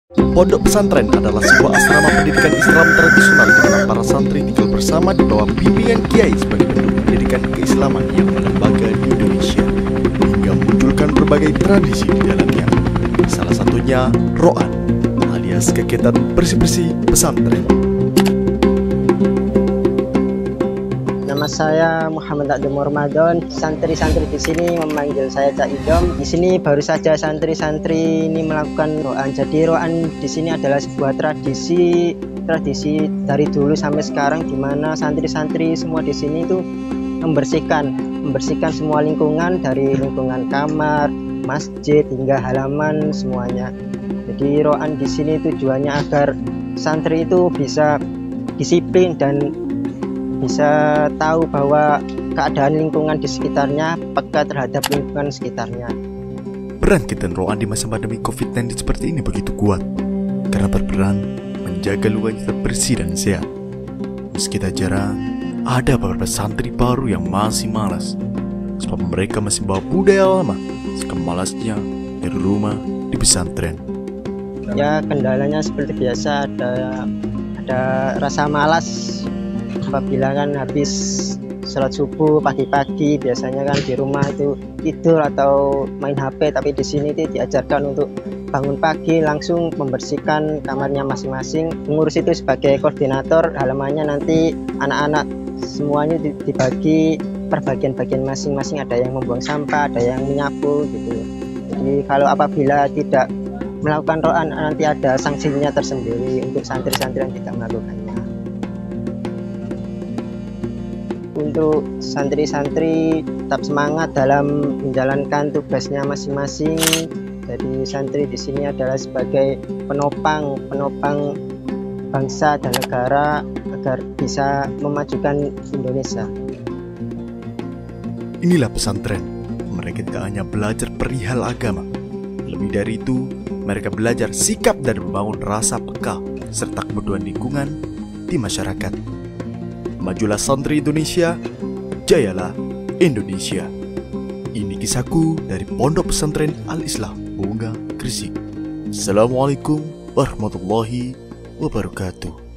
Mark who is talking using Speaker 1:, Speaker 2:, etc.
Speaker 1: Pondok pesantren adalah sebuah asrama pendidikan Islam tradisional di mana para santri tinggal bersama di bawah bimbingan kiai sebagai bentuk pendidikan keislaman yang melembaga di Indonesia hingga memunculkan berbagai tradisi di dalamnya. Salah satunya ro'an alias kegiatan bersih-bersih pesantren.
Speaker 2: Nama saya Muhammad Abdul Ramadan. Santri-santri di sini memanggil saya Cak Idom. Di sini baru saja santri-santri ini melakukan ro'an. Jadi ro'an di sini adalah sebuah tradisi dari dulu sampai sekarang, di mana santri-santri semua di sini itu membersihkan semua lingkungan, dari lingkungan kamar, masjid hingga halaman semuanya. Jadi ro'an di sini tujuannya agar santri itu bisa disiplin dan bisa tahu bahwa keadaan lingkungan di sekitarnya, peka terhadap lingkungan sekitarnya.
Speaker 1: Peran kegiatan ro'an di masa pandemi COVID-19 seperti ini begitu kuat karena berperan menjaga lingkungan tetap bersih dan sehat. Meski tak jarang ada beberapa santri baru yang masih malas sebab mereka masih bawa budaya lama, sekemalasnya di rumah di pesantren.
Speaker 2: Ya, kendalanya seperti biasa, ada rasa malas apabila kan habis sholat subuh pagi-pagi, biasanya kan di rumah itu tidur atau main HP, tapi di sini itu diajarkan untuk bangun pagi langsung membersihkan kamarnya masing-masing. Pengurus itu sebagai koordinator halamannya, nanti anak-anak semuanya dibagi per bagian-bagian masing-masing, ada yang membuang sampah, ada yang menyapu gitu. Jadi kalau apabila tidak melakukan ro'an nanti ada sanksinya tersendiri untuk santri-santri yang tidak melakukannya. Untuk santri-santri tetap semangat dalam menjalankan tugasnya masing-masing. Jadi santri di sini adalah sebagai penopang bangsa dan negara agar bisa memajukan Indonesia.
Speaker 1: Inilah pesantren. Mereka tidak hanya belajar perihal agama. Lebih dari itu, mereka belajar sikap dan membangun rasa peka serta kebutuhan lingkungan di masyarakat. Majulah santri Indonesia, jayalah Indonesia. Ini kisahku dari Pondok Pesantren Al-Islah, Bunga, Gresik. Assalamualaikum warahmatullahi wabarakatuh.